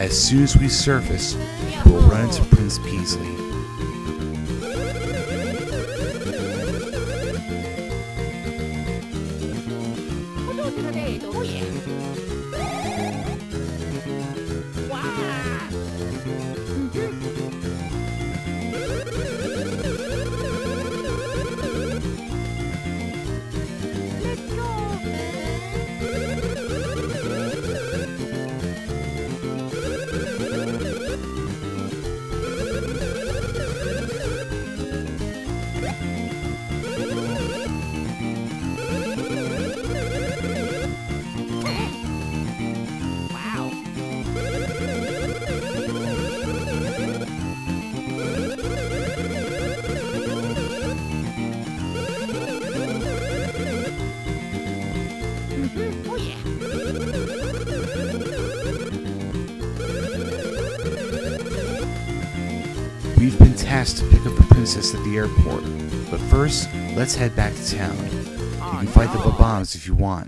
As soon as we surface, we'll run into Prince Peasley. We've been tasked to pick up the princess at the airport, but first, let's head back to town. You can fight the bombs if you want.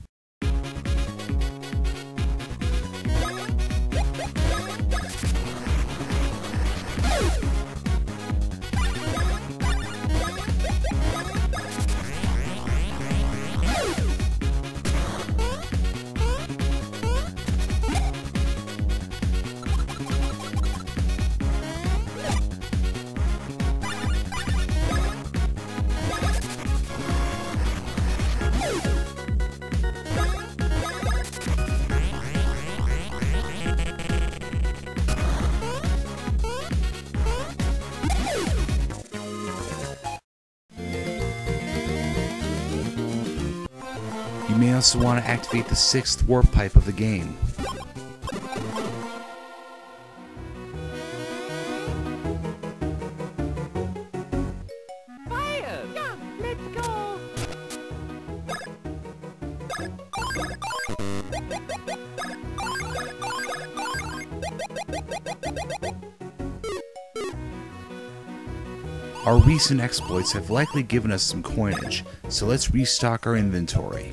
You may also want to activate the 6th warp pipe of the game. Fire! Yeah, let's go! Our recent exploits have likely given us some coinage, so let's restock our inventory.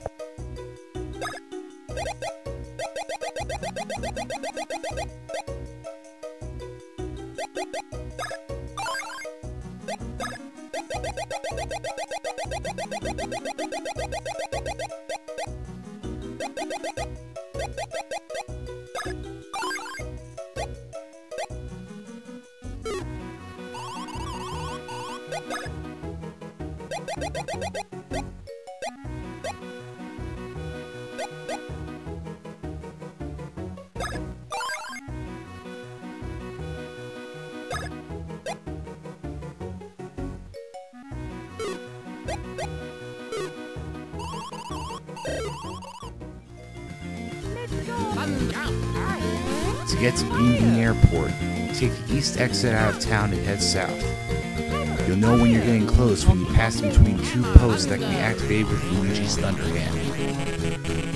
To get to Bean Airport, take the east exit out of town and head south. You'll know when you're getting close when you pass between 2 posts that can be activated with Luigi's Thunder Hand.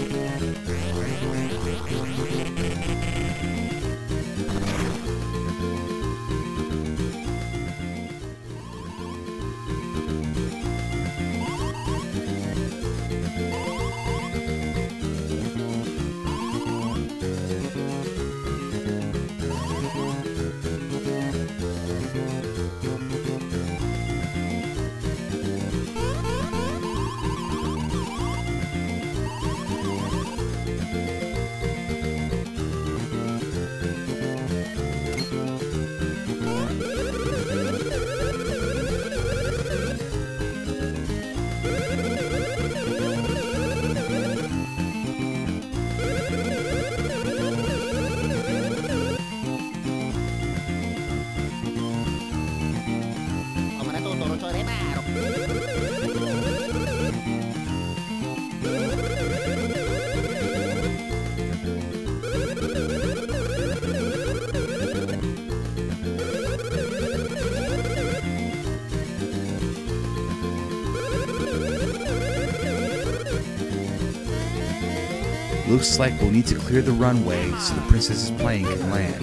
Looks like we'll need to clear the runway so the Princess's plane can land.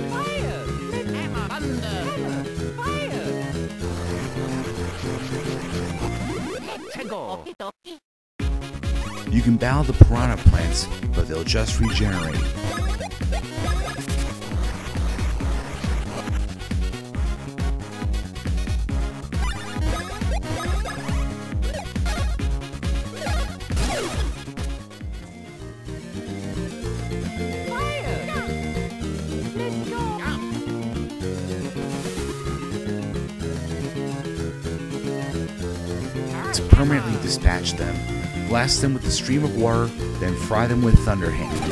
You can battle the piranha plants, but they'll just regenerate. permanently dispatch them, blast them with the stream of water, then fry them with Thunder Hand.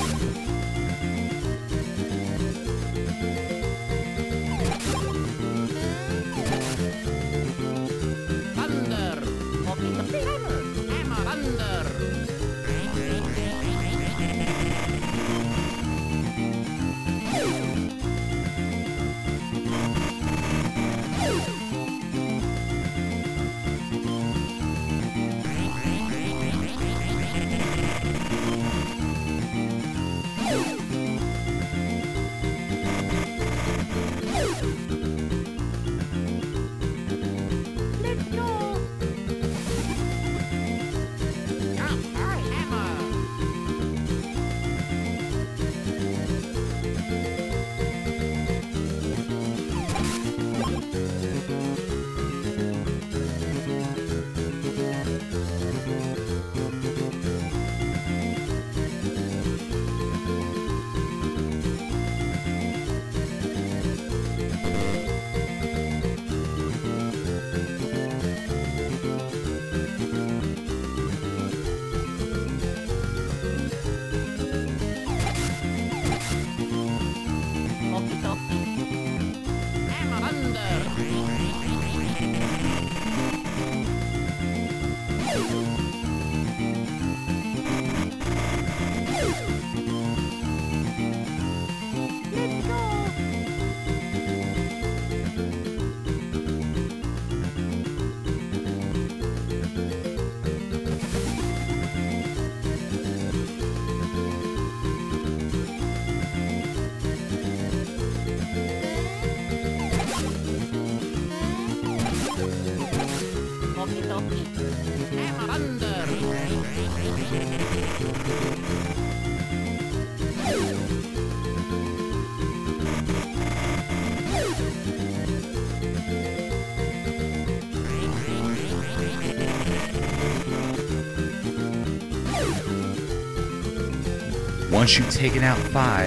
Once you've taken out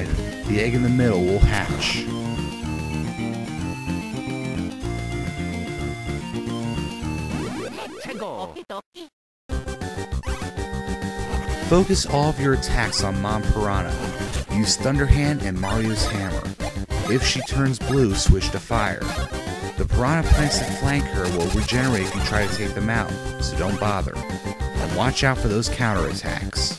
5, the egg in the middle will hatch. Focus all of your attacks on Mom Piranha. Use Thunder Hand and Mario's Hammer. If she turns blue, switch to fire. The piranha plants that flank her will regenerate if you try to take them out, so don't bother. And watch out for those counterattacks.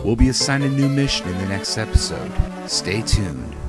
We'll be assigned a new mission in the next episode. Stay tuned.